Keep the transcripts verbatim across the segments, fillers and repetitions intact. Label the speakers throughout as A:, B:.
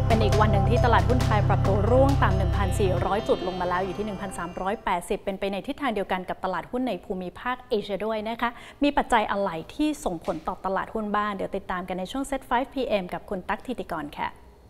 A: เป็นอีกวันหนึ่งที่ตลาดหุ้นไทยปรับตัวร่วงต่ำ หนึ่งพันสี่ร้อย จุดลงมาแล้วอยู่ที่ หนึ่งพันสามร้อยแปดสิบ เป็นไปในทิศทางเดียวกันกับตลาดหุ้นในภูมิภาคเอเชียด้วยนะคะมีปัจจัยอะไรที่ส่งผลต่อตลาดหุ้นบ้างเดี๋ยวติดตามกันในช่วง เซ็ต ไฟว์ พี เอ็ม กับคุณตั๊ก ธิติกรค่ะ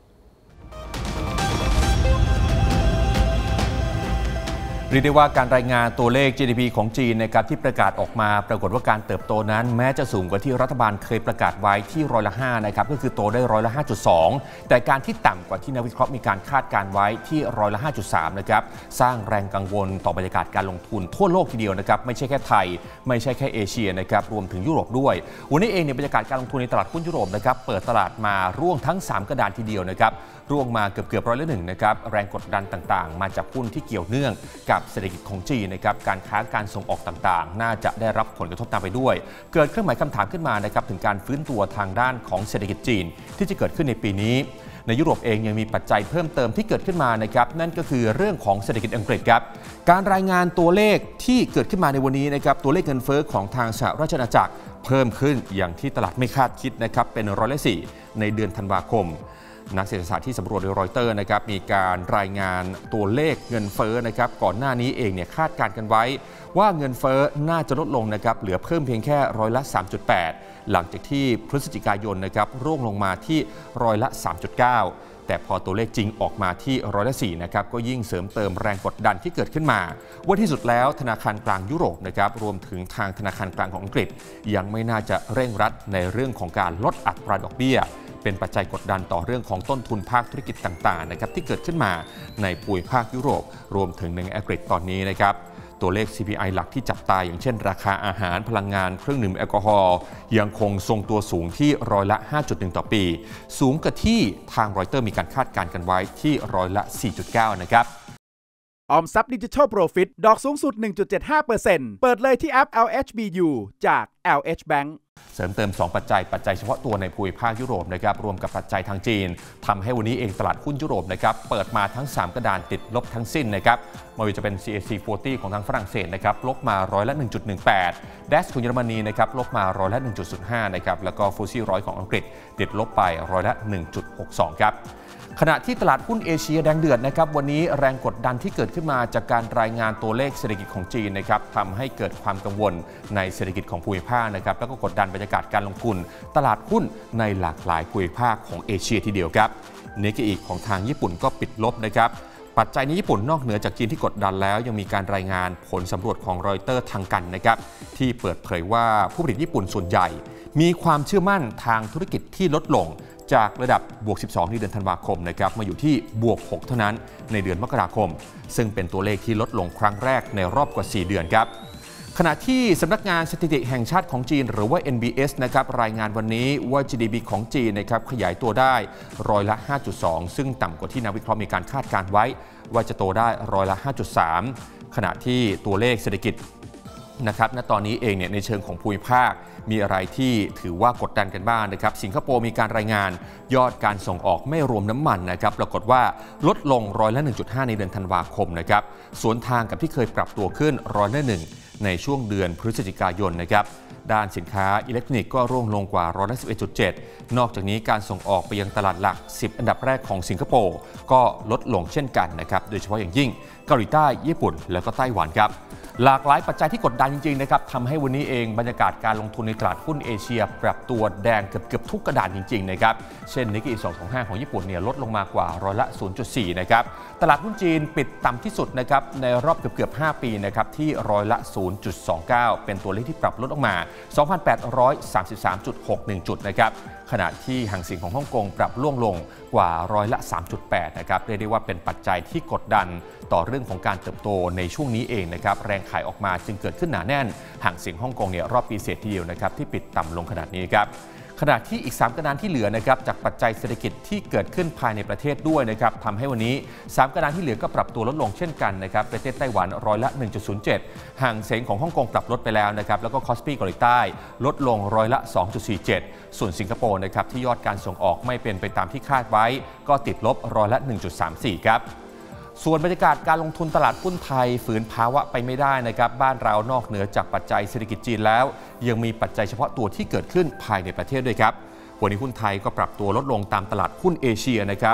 B: เรียกได้ว่าการรายงานตัวเลข จี ดี พี ของจีนนะครับที่ประกาศออกมาปรากฏว่าการเติบโตนั้นแม้จะสูงกว่าที่รัฐบาลเคยประกาศไว้ที่ร้อยละห้านะครับก็คือโตได้ร้อยละ ห้าจุดสอง แต่การที่ต่ำกว่าที่นักวิเคราะห์มีการคาดการไว้ที่ร้อยละ ห้าจุดสาม นะครับสร้างแรงกังวลต่อบรรยากาศการลงทุนทั่วโลกทีเดียวนะครับไม่ใช่แค่ไทยไม่ใช่แค่เอเชียนะครับรวมถึงยุโรปด้วยวันนี้เองเนี่ยบรรยากาศการลงทุนในตลาดหุ้นยุโรปนะครับเปิดตลาดมาร่วงทั้งสามกระดานทีเดียวนะครับร่วงมาเกือบเกือบร้อยละหนึ่งนะครับแรงกดดันต่างๆมาจากหุ้นที่เกี่ยวเนื่องกับเศรษฐกิจของจีนนะครับการค้าการส่งออกต่างๆน่าจะได้รับผลกระทบตามไปด้วยเกิดเครื่องหมายคำถามขึ้นมานะครับถึงการฟื้นตัวทางด้านของเศรษฐกิจจีนที่จะเกิดขึ้นในปีนี้ในยุโรปเองยังมีปัจจัยเพิ่มเติมที่เกิดขึ้นมานะครับนั่นก็คือเรื่องของเศรษฐกิจอังกฤษครับการรายงานตัวเลขที่เกิดขึ้นมาในวันนี้นะครับตัวเลขเงินเฟ้อของทางสหราชอาณาจักรเพิ่มขึ้นอย่างที่ตลาดไม่คาดคิดนะครับเป็นร้อยละสี่ในเดือนธันวาคมนักเศรษฐศาสตร์ที่สำรวจโดยรอยเตอร์นะครับมีการรายงานตัวเลขเงินเฟ้อนะครับก่อนหน้านี้เองเนี่ยคาดการณ์กันไว้ว่าเงินเฟ้อน่าจะลดลงนะครับเหลือเพิ่มเพียงแค่ร้อยละ สามจุดแปด หลังจากที่พฤศจิกายนนะครับร่วงลงมาที่ร้อยละ สามจุดเก้า แต่พอตัวเลขจริงออกมาที่ร้อยละสี่นะครับก็ยิ่งเสริมเติมแรงกดดันที่เกิดขึ้นมาว่าที่สุดแล้วธนาคารกลางยุโรปนะครับรวมถึงทางธนาคารกลางของอังกฤษยังไม่น่าจะเร่งรัดในเรื่องของการลดอัตราดอกเบี้ยเป็นปัจจัยกดดันต่อเรื่องของต้นทุนภาคธุรกิจต่างๆนะครับที่เกิดขึ้นมาในภูมิภาคยุโรปรวมถึงในอังกฤษตอนนี้นะครับตัวเลข ซี พี ไอ หลักที่จับตาอย่างเช่นราคาอาหารพลังงานเครื่องดื่มแอลกอฮอล์ยังคงทรงตัวสูงที่ร้อยละ ห้าจุดหนึ่ง ต่อปีสูงกว่าที่ทางรอยเตอร์มีการคาดการณ์กันไว้ที่ร้อยละ สี่จุดเก้า นะครับ
C: ออมทรัพย์ดิจิทัลโปรฟิตดอกสูงสุด หนึ่งจุดเจ็ดห้าเปอร์เซ็นต์ เปิดเลยที่แอป แอล เอช บี ยู จาก แอล เอช Bank
B: เสริมเติมสองปัจจัยปัจจัยเฉพาะตัวในภูมิภาคยุโรปนะครับรวมกับปัจจัยทางจีนทำให้วันนี้เองตลาดหุ้นยุโรปนะครับเปิดมาทั้งสามกระดานติดลบทั้งสิ้นนะครับไม่ว่าจะเป็น ซี เอ ซี สี่สิบ ของทางฝรั่งเศสนะครับลบมาร้อยละ หนึ่งจุดหนึ่งแปด ดัชของเยอรมนีนะครับลบมาร้อยละ หนึ่งจุดศูนย์ห้า นะครับแล้วก็ฟุตซี่ร้อยของอังกฤษติดลบไปร้อยละ หนึ่งจุดหกสอง ครับขณะที่ตลาดหุ้นเอเชียแดงเดือดนะครับวันนี้แรงกดดันที่เกิดขึ้นมาจากการรายงานตัวเลขเศรษฐกิจของจีนนะครับทำให้เกิดความกังวลในเศรษฐกิจของภูมิภาคนะครับแล้วก็กดดันบรรยากาศการลงทุนตลาดหุ้นในหลากหลายภูมิภาคของเอเชียทีเดียวครับเนกิอิของทางญี่ปุ่นก็ปิดลบนะครับปัจจัยในญี่ปุ่นนอกเหนือจากจีนที่กดดันแล้วยังมีการรายงานผลสำรวจของรอยเตอร์ทางกันนะครับที่เปิดเผยว่าผู้ผลิตญี่ปุ่นส่วนใหญ่มีความเชื่อมั่นทางธุรกิจที่ลดลงจากระดับบวกสิบสองในเดือนธันวาคมนะครับมาอยู่ที่บวกหกเท่านั้นในเดือนมกราคมซึ่งเป็นตัวเลขที่ลดลงครั้งแรกในรอบกว่าสี่เดือนครับขณะที่สำนักงานสถิติแห่งชาติของจีนหรือว่า เอ็น บี เอส นะครับรายงานวันนี้ว่า จี ดี พี ของจีนนะครับขยายตัวได้ร้อยละ ห้าจุดสอง ซึ่งต่ำกว่าที่นักวิเคราะห์มีการคาดการไว้ว่าจะโตได้ร้อยละ ห้าจุดสาม ขณะที่ตัวเลขเศรษฐกิจนะครับณตอนนี้เองเนี่ยในเชิงของภูมิภาคมีอะไรที่ถือว่ากดดันกันบ้าง นะครับสิงคโปร์มีการรายงานยอดการส่งออกไม่รวมน้ำมันนะครับปรากฏว่าลดลงร้อยละ หนึ่งจุดห้า ในเดือนธันวาคมนะครับสวนทางกับที่เคยปรับตัวขึ้นร้อยละหนึ่งในช่วงเดือนพฤศจิกายนนะครับด้านสินค้าอิเล็กทรอนิกส์ก็ร่วงลงกว่าร้อยละ สิบเอ็ดจุดเจ็ด นอกจากนี้การส่งออกไปยังตลาดหลักสิบอันดับแรกของสิงคโปร์ก็ลดลงเช่นกันนะครับโดยเฉพาะอย่างยิ่งเกาหลีใต้ญี่ปุ่นแล้วก็ไต้หวันครับหลากหลายปัจจัยที่กดดันจริงๆนะครับทำให้วันนี้เองบรรยากาศการลงทุนในตลาดหุ้นเอเชียปรับตัวแดงเกือบๆทุกกระดานจริงๆนะครับเช่นนิกเกอิสองสองห้าของญี่ปุ่นเนี่ยลดลงมากว่าร้อยละ ศูนย์จุดสี่ นะครับตลาดหุ้นจีนปิดต่ำที่สุดนะครับในรอบเกือบๆห้าปีนะครับที่ร้อยละ ศูนย์จุดสองเก้า เป็นตัวเลขที่ปรับลดออกมา สองพันแปดร้อยสามสิบสามจุดหกหนึ่ง จุดนะครับขณะที่หางเส็งของฮ่องกงปรับร่วงลงกว่าร้อยละ สามจุดแปด นะครับเรียกได้ว่าเป็นปัจจัยที่กดดันต่อเรื่องของการเติบโตในช่วงนี้เองนะครับแรงขายออกมาจึงเกิดขึ้นหนาแน่นหางเส็งฮ่องกงเนี่ยรอบปีเศษทีเดียวนะครับที่ปิดต่ำลงขนาดนี้ครับขณะที่อีกสามกระดานที่เหลือนะครับจากปัจจัยเศรษฐกิจที่เกิดขึ้นภายในประเทศด้วยนะครับทำให้วันนี้สามกระดานที่เหลือก็ปรับตัวลดลงเช่นกันนะครับประเทศไต้หวันร้อยละ หนึ่งจุดศูนย์เจ็ด หางเส็งของฮ่องกงปรับลดไปแล้วนะครับแล้วก็คอสปีเกาหลีใต้ลดลงร้อยละ สองจุดสี่เจ็ด ส่วนสิงคโปร์นะครับที่ยอดการส่งออกไม่เป็นไปตามที่คาดไว้ก็ติดลบร้อยละ หนึ่งจุดสามสี่ ครับ ส่วนบรรยากาศการลงทุนตลาดหุ้นไทยฝืนภาวะไปไม่ได้นะครับบ้านเรานอกเหนือจากปัจจัยเศรษฐกิจจีนแล้วยังมีปัจจัยเฉพาะตัวที่เกิดขึ้นภายในประเทศด้วยครับวันนี้หุ้นไทยก็ปรับตัวลดลงตามตลาดหุ้นเอเชียนะครับ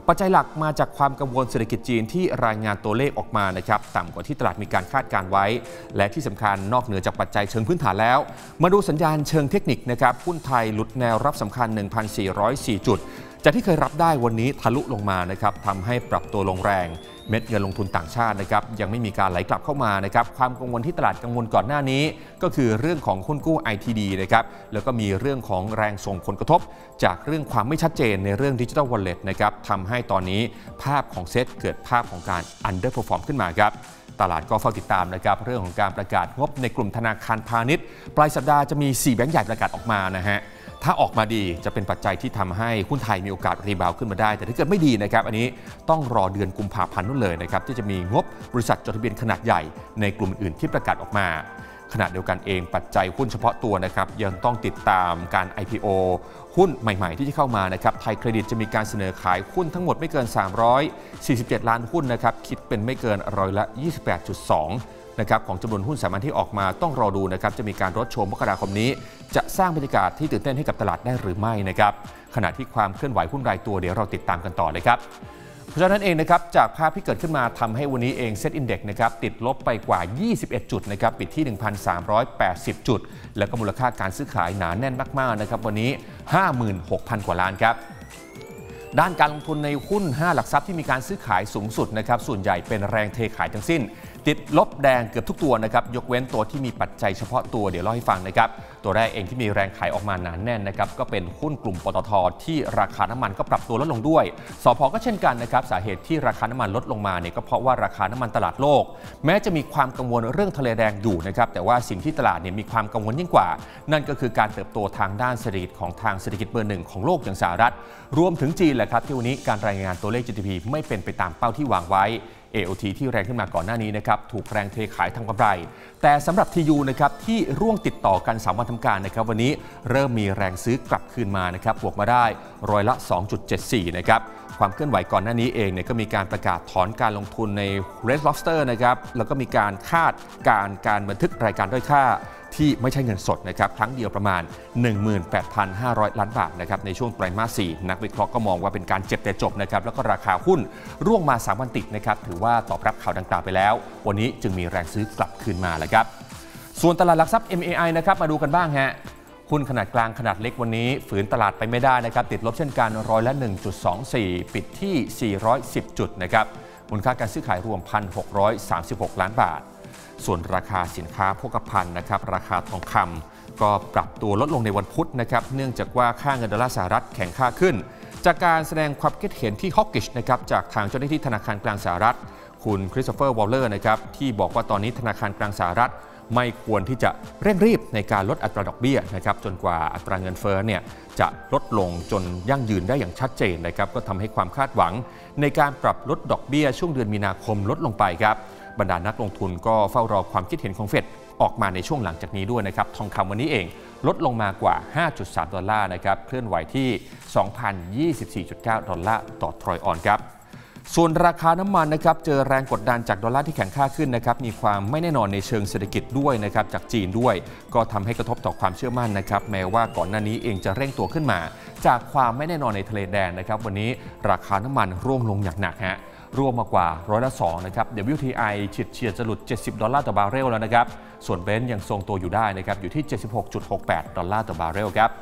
B: ปัจจัยหลักมาจากความกังวลเศรษฐกิจจีนที่รายงานตัวเลขออกมานะครับต่ำกว่าที่ตลาดมีการคาดการไว้และที่สำคัญนอกเหนือจากปัจจัยเชิงพื้นฐานแล้วมาดูสัญญาณเชิงเทคนิคนะครับหุ้นไทยหลุดแนวรับสำคัญ หนึ่งพันสี่ร้อยสี่ จุดจากที่เคยรับได้วันนี้ทะลุลงมานะครับทำให้ปรับตัวลงแรงเม็ดเงินลงทุนต่างชาตินะครับยังไม่มีการไหลกลับเข้ามานะครับความกังวลที่ตลาดกังวลก่อนหน้านี้ก็คือเรื่องของหุ้นกู้ ไอ ที ดี นะครับแล้วก็มีเรื่องของแรงส่งผลกระทบจากเรื่องความไม่ชัดเจนในเรื่อง Digital Wallet นะครับทำให้ตอนนี้ภาพของเซ็ตเกิดภาพของการ underperform ขึ้นมาครับตลาดก็เฝ้าติดตามนะครับเรื่องของการประกาศงบในกลุ่มธนาคารพาณิชย์ปลายสัปดาห์จะมีสี่แบงก์ใหญ่ประกาศออกมานะฮะถ้าออกมาดีจะเป็นปัจจัยที่ทำให้หุ้นไทยมีโอกาสรีบาวขึ้นมาได้แต่ถ้าเกิดไม่ดีนะครับอันนี้ต้องรอเดือนกุมภาพันธ์นู่นเลยนะครับที่จะมีงบบริษัทจดทะเบียนขนาดใหญ่ในกลุ่มอื่นที่ประกาศออกมาขณะเดียวกันเองปัจจัยหุ้นเฉพาะตัวนะครับยังต้องติดตามการ ไอ พี โอ หุ้นใหม่ๆที่จะเข้ามานะครับไทยเครดิตจะมีการเสนอขายหุ้นทั้งหมดไม่เกินสามร้อยสี่สิบเจ็ดล้านหุ้นนะครับคิดเป็นไม่เกินร้อยละ ยี่สิบแปดจุดสองนะครับของจำนวนหุ้นสามัญที่ออกมาต้องรอดูนะครับจะมีการรถโชว์มกราคมนี้จะสร้างบรรยากาศที่ตื่นเต้นให้กับตลาดได้หรือไม่นะครับขณะที่ความเคลื่อนไหวหุ้นรายตัวเดี๋ยวเราติดตามกันต่อเลยครับเพราะฉะนั้นเองนะครับจากภาพที่เกิดขึ้นมาทำให้วันนี้เองเซ็ตอินเด็กซ์นะครับติดลบไปกว่ายี่สิบเอ็ดจุดนะครับปิดที่ หนึ่งพันสามร้อยแปดสิบ จุดแล้วก็มูลค่าการซื้อขายหนาแน่นมากๆนะครับวันนี้ ห้าหมื่นหกพัน กว่าล้านครับด้านการลงทุนในหุ้นห้าหลักทรัพย์ที่มีการซื้อขายสูงสุดนะครับส่วนใหญ่เป็นแรงเทขายทั้งสิ้นติดลบแดงเกือบทุกตัวนะครับยกเว้นตัวที่มีปัจจัยเฉพาะตัวเดี๋ยวเล่าให้ฟังนะครับตัวแรกเองที่มีแรงขายออกมาหนาแน่นนะครับก็เป็นหุ้นกลุ่มปตท.ที่ราคาน้ำมันก็ปรับตัวลดลงด้วยสผ.ก็เช่นกันนะครับสาเหตุที่ราคาน้ำมันลดลงมาเนี่ยก็เพราะว่าราคาน้ำมันตลาดโลกแม้จะมีความกังวลเรื่องทะเลแดงอยู่นะครับแต่ว่าสิ่งที่ตลาดเนี่ยมีความกังวลยิ่งกว่านั่นก็คือการเติบโตทางด้านเศรษฐกิจของทางเศรษฐกิจเบอร์หนึ่งของโลกอย่างสหรัฐรวมถึงจีนแหละครับที่วันนี้การรายงานตัวเลข จี ดี พี ไม่เป็นไปตามเป้าที่วางไว้เอ โอ ที ที่แรงขึ้นมาก่อนหน้านี้นะครับถูกแรงเทขายทำกำไรแต่สำหรับ ที ยู นะครับที่ร่วงติดต่อกันสามวันทำการนะครับวันนี้เริ่มมีแรงซื้อกลับคืนมานะครับบวกมาได้ร้อยละ สองจุดเจ็ดสี่ นะครับความเคลื่อนไหวก่อนหน้านี้เองเนี่ยก็มีการประกาศถอนการลงทุนใน Red Lobster นะครับแล้วก็มีการคาดการการบันทึกรายการด้อยค่าที่ไม่ใช่เงินสดนะครับครั้งเดียวประมาณ หนึ่งหมื่นแปดพันห้าร้อย ล้านบาทนะครับในช่วงไตรมาสสี่นักวิเคราะห์ก็มองว่าเป็นการเจ็บแต่จบนะครับแล้วก็ราคาหุ้นร่วงมาสามวันติดนะครับถือว่าตอบรับข่าวดังกล่าวไปแล้ววันนี้จึงมีแรงซื้อกลับคืนมาแล้วครับส่วนตลาดหลักทรัพย์ เอ็ม เอ ไอ นะครับมาดูกันบ้างฮะหุ้นขนาดกลางขนาดเล็กวันนี้ฝืนตลาดไปไม่ได้นะครับติดลบเช่นกันร้อยละ หนึ่งจุดสองสี่ ปิดที่สี่ร้อยสิบจุดนะครับมูลค่าการซื้อขายรวม หนึ่งพันหกร้อยสามสิบหก ล้านบาทส่วนราคาสินค้าโภคภัณฑ์นะครับราคาทองคำก็ปรับตัวลดลงในวันพุธนะครับเนื่องจากว่าค่าเงินดอลลาร์สหรัฐแข็งค่าขึ้นจากการแสดงความคิดเห็นที่ฮอกกิชนะครับจากทางเจ้าหน้าที่ธนาคารกลางสหรัฐคุณคริสโตเฟอร์วอลเลอร์นะครับที่บอกว่าตอนนี้ธนาคารกลางสหรัฐไม่ควรที่จะเร่งรีบในการลดอัตราดอกเบี้ยนะครับจนกว่าอัตราเงินเฟ้อเนี่ยจะลดลงจนยั่งยืนได้อย่างชัดเจนนะครับก็ทำให้ความคาดหวังในการปรับลดดอกเบี้ยช่วงเดือนมีนาคมลดลงไปครับบรรดานักลงทุนก็เฝ้ารอความคิดเห็นของเฟดออกมาในช่วงหลังจากนี้ด้วยนะครับทองคำวันนี้เองลดลงมากว่า ห้าจุดสาม ดอลลาร์นะครับเคลื่อนไหวที่ สองพันยี่สิบสี่จุดเก้า ดอลลาร์ต่อทรอยออนครับส่วนราคาน้ำมันนะครับเจอแรงกดดันจากดอลลาร์ที่แข็งค่าขึ้นนะครับมีความไม่แน่นอนในเชิงเศรษฐกิจด้วยนะครับจากจีนด้วยก็ทำให้กระทบต่อความเชื่อมั่นนะครับแม้ว่าก่อนหน้านี้เองจะเร่งตัวขึ้นมาจากความไม่แน่นอนในทะเลแดงนะครับวันนี้ราคาน้ำมันร่วงลงอย่างหนักฮะรวมมากว่าร้อยละสองนะครับ ดับเบิลยู ที ไอ เฉียดเฉียดจะหลุดเจ็ดสิบดอลลาร์ต่อบาร์เรลแล้วนะครับส่วนเบนซ์ยังทรงตัวอยู่ได้นะครับอยู่ที่ เจ็ดสิบหกจุดหกแปด ดอลลาร์ต่อบาร์เรลครับ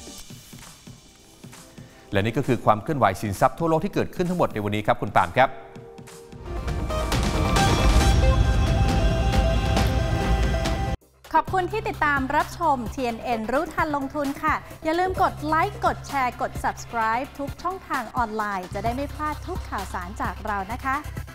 B: และนี่ก็คือความเคลื่อนไหวสินทรัพย์ทั่วโลกที่เกิดขึ้นทั้งหมดในวันนี้ครับคุณปาล์มครับ
A: ขอบคุณที่ติดตามรับชม ที เอ็น เอ็น รู้ทันลงทุนค่ะอย่าลืมกดไลค์กดแชร์กด ซับสไครบ์ ทุกช่องทางออนไลน์จะได้ไม่พลาดทุกข่าวสารจากเรานะคะ